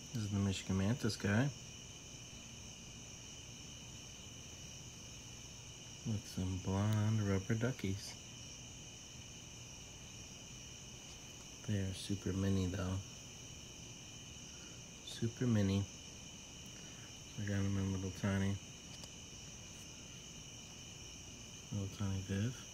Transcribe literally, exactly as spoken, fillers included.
This is the Michigan Mantis guy with some blonde rubber duckies. They are super mini though. Super mini. I got them in little tiny, little tiny viv.